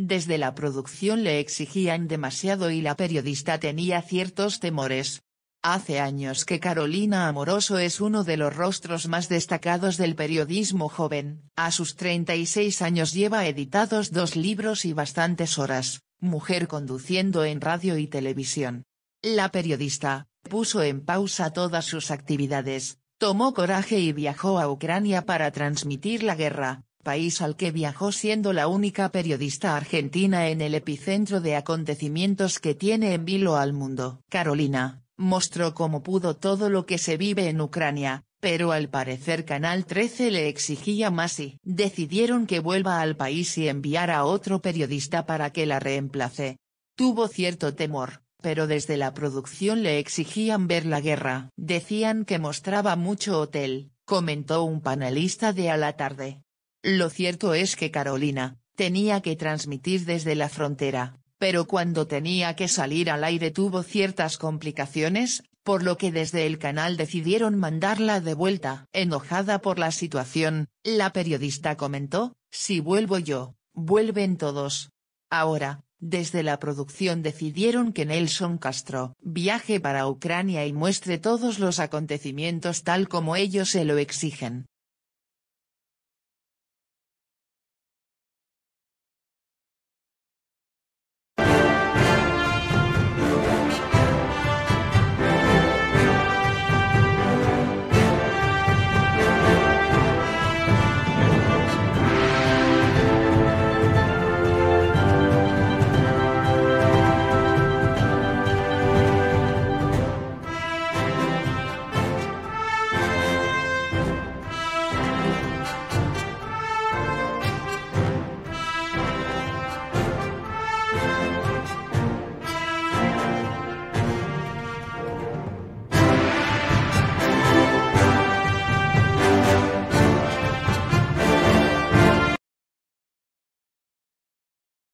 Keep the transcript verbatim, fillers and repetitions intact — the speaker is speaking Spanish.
Desde la producción le exigían demasiado y la periodista tenía ciertos temores. Hace años que Carolina Amoroso es uno de los rostros más destacados del periodismo joven. A sus treinta y seis años lleva editados dos libros y bastantes horas, mujer conduciendo en radio y televisión. La periodista puso en pausa todas sus actividades, tomó coraje y viajó a Ucrania para transmitir la guerra, país al que viajó siendo la única periodista argentina en el epicentro de acontecimientos que tiene en vilo al mundo. Carolina mostró como pudo todo lo que se vive en Ucrania, pero al parecer Canal trece le exigía más y decidieron que vuelva al país y enviar a otro periodista para que la reemplace. Tuvo cierto temor, pero desde la producción le exigían ver la guerra. Decían que mostraba mucho hotel, comentó un panelista de A la Tarde. Lo cierto es que Carolina tenía que transmitir desde la frontera, pero cuando tenía que salir al aire tuvo ciertas complicaciones, por lo que desde el canal decidieron mandarla de vuelta. Enojada por la situación, la periodista comentó: "Si vuelvo yo, vuelven todos". Ahora, desde la producción decidieron que Nelson Castro viaje para Ucrania y muestre todos los acontecimientos tal como ellos se lo exigen.